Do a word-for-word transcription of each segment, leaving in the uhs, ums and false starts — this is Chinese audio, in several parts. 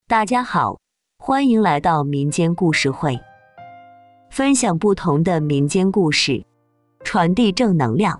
大家好，欢迎来到民间故事会，分享不同的民间故事，传递正能量。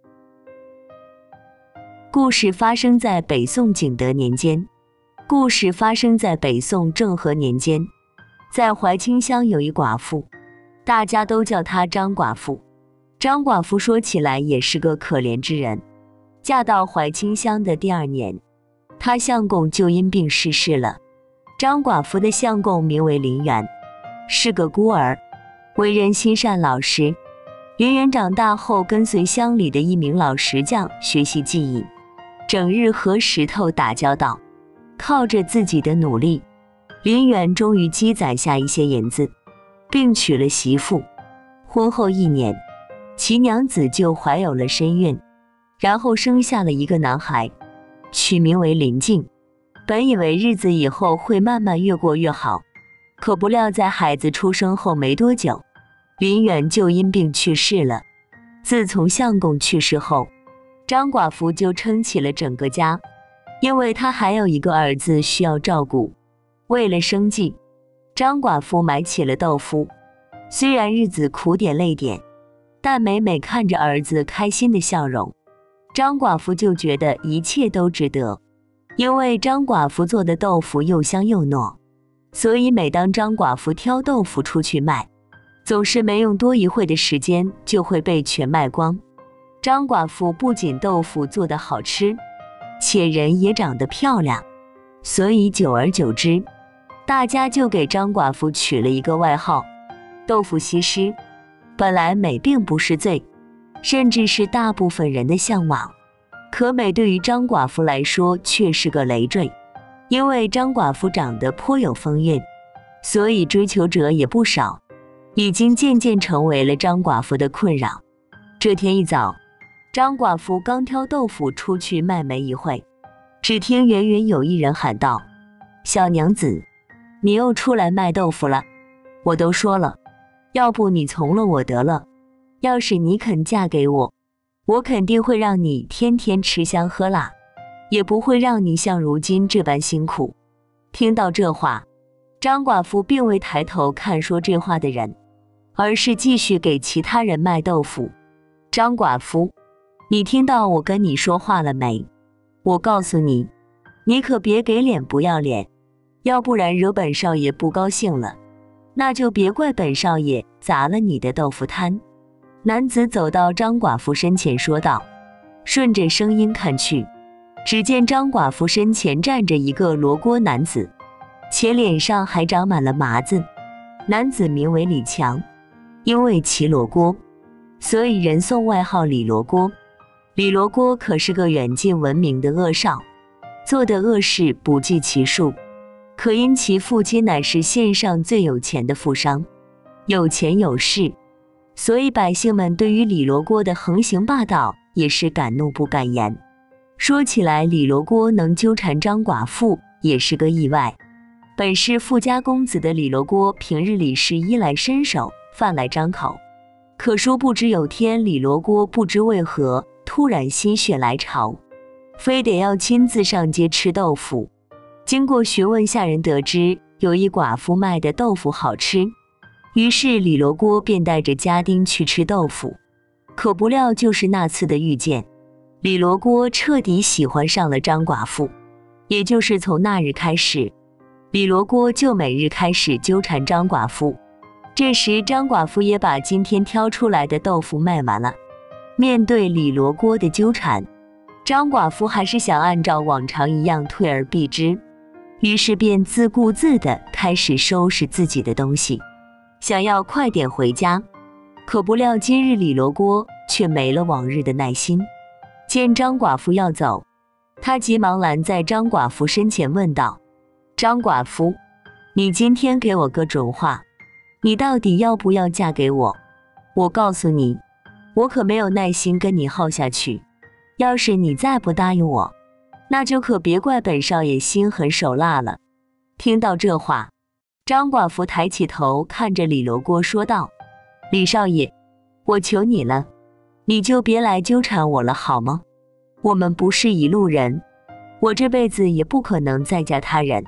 故事发生在北宋景德年间。故事发生在北宋政和年间，在怀清乡有一寡妇，大家都叫她张寡妇。张寡妇说起来也是个可怜之人。嫁到怀清乡的第二年，她相公就因病逝世了。张寡妇的相公名为林元，是个孤儿，为人心善老实。林元长大后跟随乡里的一名老石匠学习技艺，整日和石头打交道。靠着自己的努力，林元终于积攒下一些银子，并娶了媳妇。婚后一年，其娘子就怀有了身孕，然后生下了一个男孩，取名为林静。本以为日子以后会慢慢越过越好，可不料在孩子出生后没多久，林元就因病去世了。自从相公去世后，张寡妇就撑起了整个家，因为她还有一个儿子需要照顾。为了生计，张寡妇买起了豆腐。虽然日子苦点累点，但每每看着儿子开心的笑容，张寡妇就觉得一切都值得。因为张寡妇做的豆腐又香又糯，所以每当张寡妇挑豆腐出去卖，总是没用多一会的时间就会被全卖光。张寡妇不仅豆腐做得好吃，且人也长得漂亮，所以久而久之，大家就给张寡妇取了一个外号——豆腐西施。本来美并不是罪，甚至是大部分人的向往，可美对于张寡妇来说却是个累赘。因为张寡妇长得颇有风韵，所以追求者也不少，已经渐渐成为了张寡妇的困扰。这天一早，张寡妇刚挑豆腐出去卖没一会，只听远远有一人喊道：“小娘子，你又出来卖豆腐了？我都说了，要不你从了我得了。要是你肯嫁给我，我肯定会让你天天吃香喝辣，也不会让你像如今这般辛苦。”听到这话，张寡妇并未抬头看说这话的人，而是继续给其他人卖豆腐。张寡妇，你听到我跟你说话了没？我告诉你，你可别给脸不要脸，要不然惹本少爷不高兴了，那就别怪本少爷砸了你的豆腐摊。男子走到张寡妇身前说道。顺着声音看去，只见张寡妇身前站着一个罗锅男子，且脸上还长满了麻子。男子名为李强，因为骑罗锅，所以人送外号李罗锅。李罗锅可是个远近闻名的恶少，做的恶事不计其数，可因其父亲乃是县上最有钱的富商，有钱有势，所以百姓们对于李罗锅的横行霸道也是敢怒不敢言。说起来，李罗锅能纠缠张寡妇也是个意外。本是富家公子的李罗锅平日里是衣来伸手，饭来张口，可殊不知有天李罗锅不知为何突然心血来潮，非得要亲自上街吃豆腐。经过询问下人得知，有一寡妇卖的豆腐好吃，于是李罗锅便带着家丁去吃豆腐。可不料就是那次的遇见，李罗锅彻底喜欢上了张寡妇。也就是从那日开始，李罗锅就每日开始纠缠张寡妇。这时张寡妇也把今天挑出来的豆腐卖完了。面对李罗锅的纠缠，张寡妇还是想按照往常一样退而避之，于是便自顾自地开始收拾自己的东西，想要快点回家。可不料今日李罗锅却没了往日的耐心，见张寡妇要走，他急忙拦在张寡妇身前问道：“张寡妇，你今天给我个准话，你到底要不要嫁给我？我告诉你，我可没有耐心跟你耗下去，要是你再不答应我，那就可别怪本少爷心狠手辣了。”听到这话，张寡妇抬起头看着李罗锅说道：“李少爷，我求你了，你就别来纠缠我了好吗？我们不是一路人，我这辈子也不可能再嫁他人。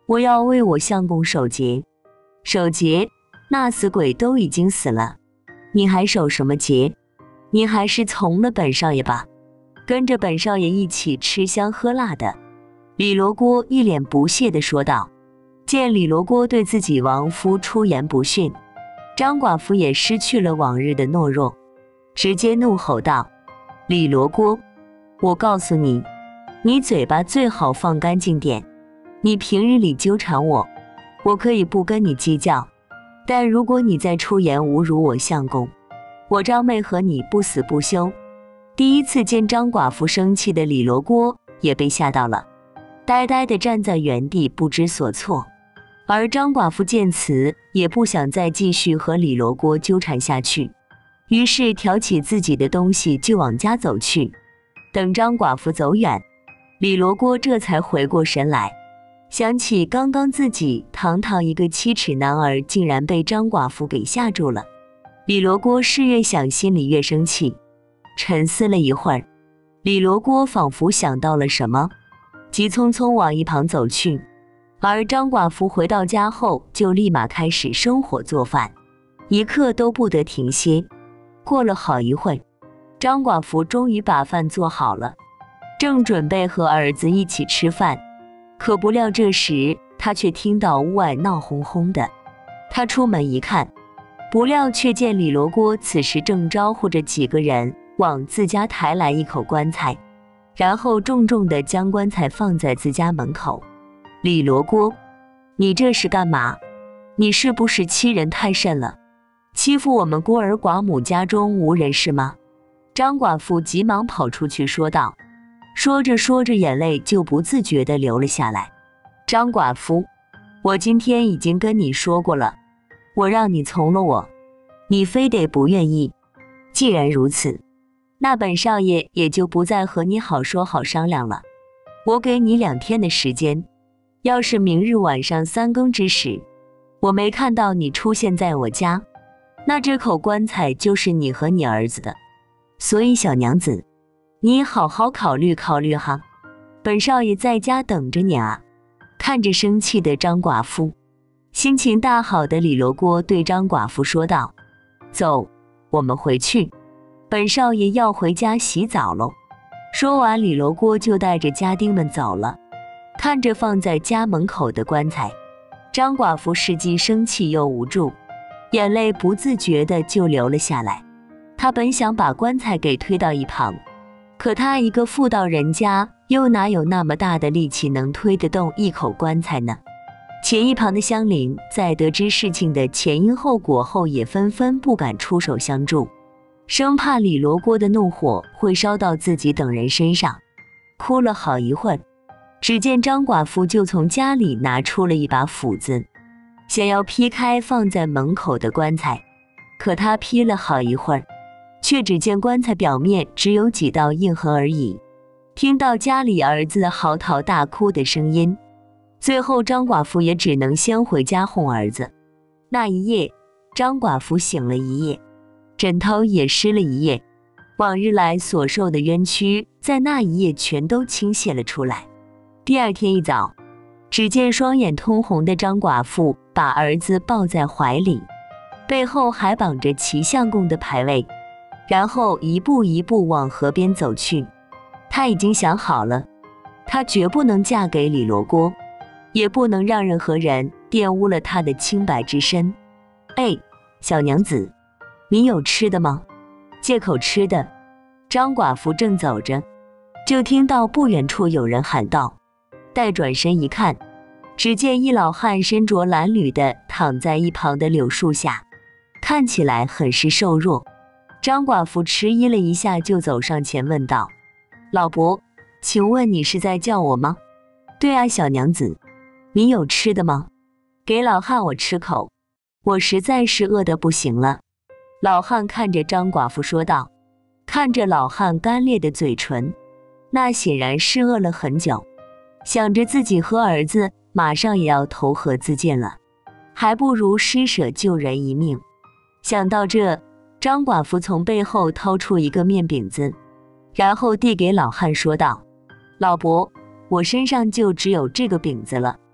我要为我相公守节。守节？那死鬼都已经死了，你还守什么节？你还是从了本少爷吧，跟着本少爷一起吃香喝辣的。李罗锅一脸不屑地说道。见李罗锅对自己亡夫出言不逊，张寡妇也失去了往日的懦弱，直接怒吼道：李罗锅，我告诉你，你嘴巴最好放干净点，你平日里纠缠我，我可以不跟你计较，但如果你再出言侮辱我相公，我张妹和你不死不休。第一次见张寡妇生气的李罗锅也被吓到了，呆呆地站在原地不知所措。而张寡妇见此，也不想再继续和李罗锅纠缠下去，于是挑起自己的东西就往家走去。等张寡妇走远，李罗锅这才回过神来，想起刚刚自己堂堂一个七尺男儿竟然被张寡妇给吓住了。李罗锅是越想心里越生气，沉思了一会儿，李罗锅仿佛想到了什么，急匆匆往一旁走去。而张寡妇回到家后，就立马开始生火做饭，一刻都不得停歇。过了好一会，张寡妇终于把饭做好了，正准备和儿子一起吃饭，可不料这时她却听到屋外闹哄哄的。她出门一看，不料却见李罗锅此时正招呼着几个人往自家抬来一口棺材，然后重重地将棺材放在自家门口。李罗锅，你这是干嘛？你是不是欺人太甚了？欺负我们孤儿寡母家中无人是吗？张寡妇急忙跑出去说道，说着说着眼泪就不自觉地流了下来。张寡妇，我今天已经跟你说过了，我让你从了我，你非得不愿意。既然如此，那本少爷也就不再和你好说好商量了。我给你两天的时间，要是明日晚上三更之时，我没看到你出现在我家，那这口棺材就是你和你儿子的。所以小娘子，你好好考虑考虑哈，本少爷在家等着你啊。看着生气的张寡妇，心情大好的李罗锅对张寡妇说道：走，我们回去，本少爷要回家洗澡喽。说完，李罗锅就带着家丁们走了。看着放在家门口的棺材，张寡妇是既生气又无助，眼泪不自觉的就流了下来。她本想把棺材给推到一旁，可她一个妇道人家，又哪有那么大的力气能推得动一口棺材呢？且一旁的乡邻在得知事情的前因后果后，也纷纷不敢出手相助，生怕李罗锅的怒火会烧到自己等人身上。哭了好一会儿，只见张寡妇就从家里拿出了一把斧子，想要劈开放在门口的棺材。可她劈了好一会儿，却只见棺材表面只有几道印痕而已。听到家里儿子嚎啕大哭的声音，最后张寡妇也只能先回家哄儿子。那一夜，张寡妇醒了一夜，枕头也湿了一夜，往日来所受的冤屈在那一夜全都倾泻了出来。第二天一早，只见双眼通红的张寡妇把儿子抱在怀里，背后还绑着齐相公的牌位，然后一步一步往河边走去。她已经想好了，她绝不能嫁给李罗锅，也不能让任何人玷污了她的清白之身。哎，小娘子，你有吃的吗？借口吃的。张寡妇正走着，就听到不远处有人喊道。待转身一看，只见一老汉身着褴褛的躺在一旁的柳树下，看起来很是瘦弱。张寡妇迟疑了一下，就走上前问道：老伯，请问你是在叫我吗？对啊，小娘子，你有吃的吗？给老汉我吃口，我实在是饿得不行了。老汉看着张寡妇说道。看着老汉干裂的嘴唇，那显然是饿了很久，想着自己和儿子马上也要投河自尽了，还不如施舍救人一命。想到这，张寡妇从背后掏出一个面饼子，然后递给老汉说道：老伯，我身上就只有这个饼子了，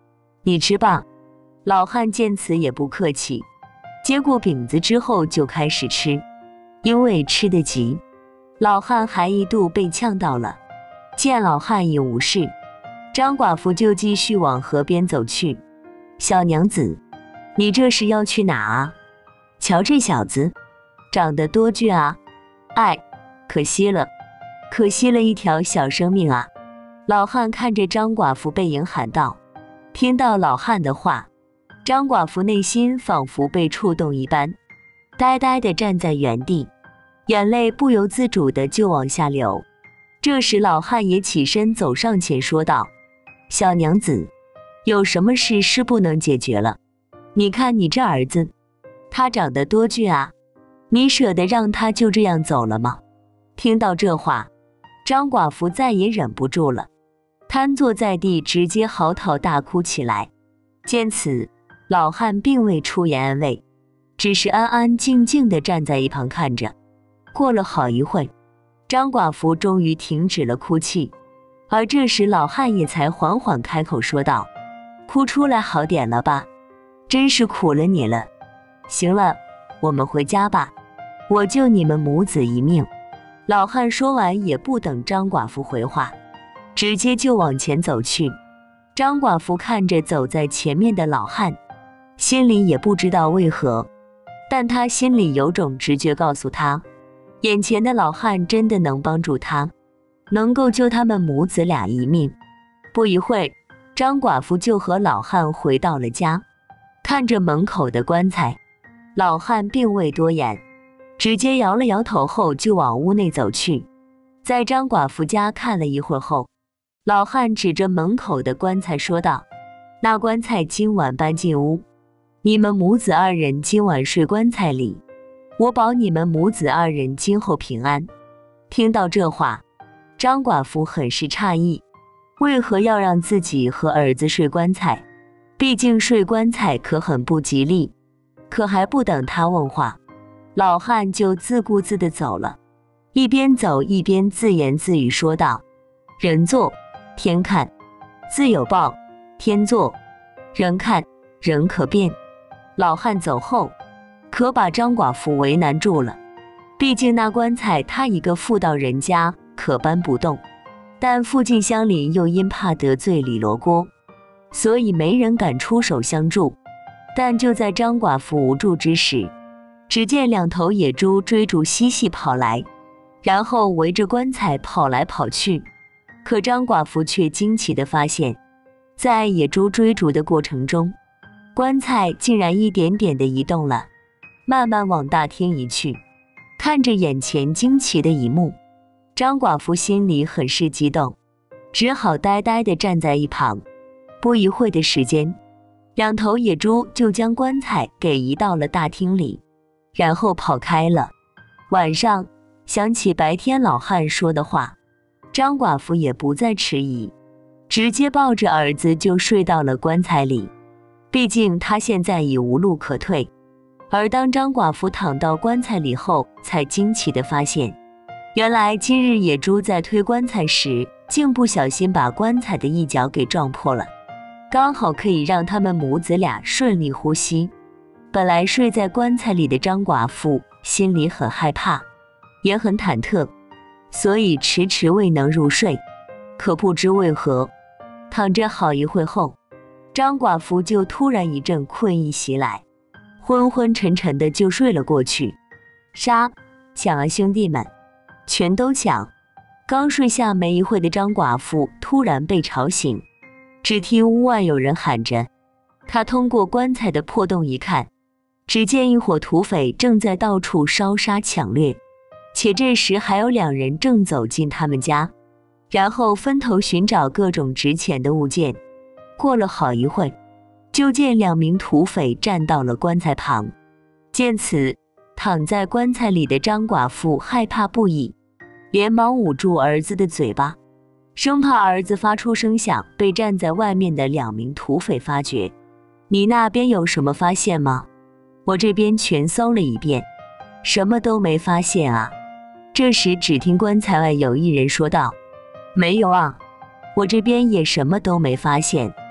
你吃吧。老汉见此也不客气，接过饼子之后就开始吃。因为吃得急，老汉还一度被呛到了。见老汉已无事，张寡妇就继续往河边走去。小娘子，你这是要去哪啊？瞧这小子，长得多俊啊！哎，可惜了，可惜了一条小生命啊！老汉看着张寡妇背影喊道。听到老汉的话，张寡妇内心仿佛被触动一般，呆呆地站在原地，眼泪不由自主地就往下流。这时老汉也起身走上前说道：小娘子，有什么事是不能解决了？你看你这儿子，他长得多俊啊，你舍得让他就这样走了吗？听到这话，张寡妇再也忍不住了，瘫坐在地，直接嚎啕大哭起来。见此，老汉并未出言安慰，只是安安静静地站在一旁看着。过了好一会，张寡妇终于停止了哭泣，而这时老汉也才缓缓开口说道：哭出来好点了吧？真是苦了你了。行了，我们回家吧，我救你们母子一命。老汉说完也不等张寡妇回话，直接就往前走去。张寡妇看着走在前面的老汉，心里也不知道为何，但她心里有种直觉告诉她，眼前的老汉真的能帮助她，能够救他们母子俩一命。不一会，张寡妇就和老汉回到了家。看着门口的棺材，老汉并未多言，直接摇了摇头后就往屋内走去。在张寡妇家看了一会儿后，老汉指着门口的棺材说道：那棺材今晚搬进屋，你们母子二人今晚睡棺材里，我保你们母子二人今后平安。听到这话，张寡妇很是诧异，为何要让自己和儿子睡棺材？毕竟睡棺材可很不吉利。可还不等他问话，老汉就自顾自地走了，一边走一边自言自语说道：人做天看，自有报，天作人看，人可变。老汉走后，可把张寡妇为难住了。毕竟那棺材他一个妇道人家可搬不动，但附近乡邻又因怕得罪李罗锅，所以没人敢出手相助。但就在张寡妇无助之时，只见两头野猪追逐嬉戏跑来，然后围着棺材跑来跑去。可张寡妇却惊奇地发现，在野猪追逐的过程中，棺材竟然一点点地移动了，慢慢往大厅移去。看着眼前惊奇的一幕，张寡妇心里很是激动，只好呆呆地站在一旁。不一会的时间，两头野猪就将棺材给移到了大厅里，然后跑开了。晚上想起白天老汉说的话，张寡妇也不再迟疑，直接抱着儿子就睡到了棺材里。毕竟他现在已无路可退。而当张寡妇躺到棺材里后，才惊奇地发现，原来今日野猪在推棺材时，竟不小心把棺材的一角给撞破了，刚好可以让他们母子俩顺利呼吸。本来睡在棺材里的张寡妇心里很害怕，也很忐忑，所以迟迟未能入睡。可不知为何，躺着好一会后，张寡妇就突然一阵困意袭来，昏昏沉沉的就睡了过去。杀！抢啊兄弟们，全都抢！刚睡下没一会的张寡妇突然被吵醒，只听屋外有人喊着。他通过棺材的破洞一看，只见一伙土匪正在到处烧杀抢掠，且这时还有两人正走进他们家，然后分头寻找各种值钱的物件。过了好一会，就见两名土匪站到了棺材旁。见此，躺在棺材里的张寡妇害怕不已，连忙捂住儿子的嘴巴，生怕儿子发出声响被站在外面的两名土匪发觉。你那边有什么发现吗？我这边全搜了一遍，什么都没发现啊。这时只听棺材外有一人说道：没有啊，我这边也什么都没发现。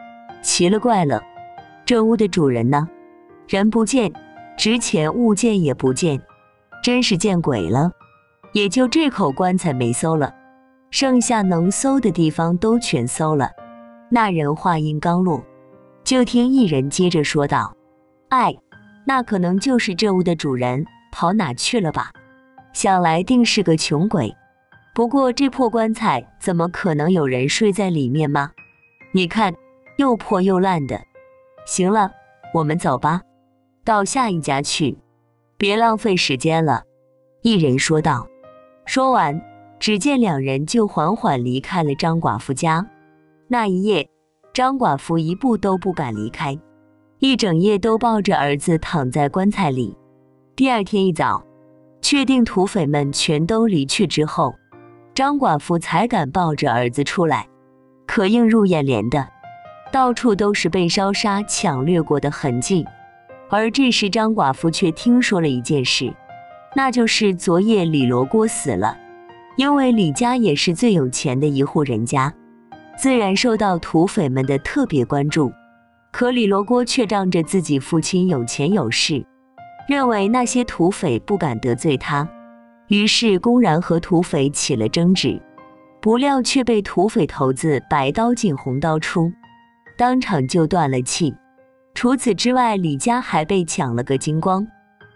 奇了怪了，这屋的主人呢？人不见，值钱物件也不见，真是见鬼了。也就这口棺材没搜了，剩下能搜的地方都全搜了。那人话音刚落，就听一人接着说道：哎，那可能就是这屋的主人，跑哪去了吧？想来定是个穷鬼。不过这破棺材怎么可能有人睡在里面吗？你看，又破又烂的。行了，我们走吧，到下一家去，别浪费时间了。一人说道。说完，只见两人就缓缓离开了张寡妇家。那一夜，张寡妇一步都不敢离开，一整夜都抱着儿子躺在棺材里。第二天一早，确定土匪们全都离去之后，张寡妇才敢抱着儿子出来。可映入眼帘的，到处都是被烧杀抢掠过的痕迹。而这时张寡妇却听说了一件事，那就是昨夜李罗锅死了。因为李家也是最有钱的一户人家，自然受到土匪们的特别关注。可李罗锅却仗着自己父亲有钱有势，认为那些土匪不敢得罪他，于是公然和土匪起了争执。不料却被土匪头子白刀进红刀出，当场就断了气。除此之外，李家还被抢了个精光。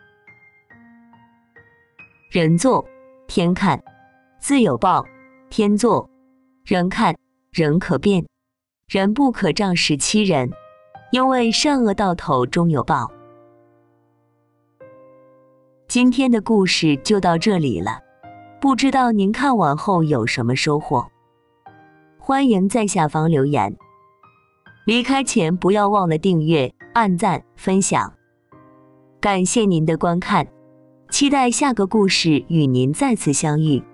人做天看，自有报；天作人看，人可变，人不可仗势欺人，因为善恶到头终有报。今天的故事就到这里了，不知道您看完后有什么收获？欢迎在下方留言。离开前不要忘了订阅、按赞、分享。感谢您的观看，期待下个故事与您再次相遇。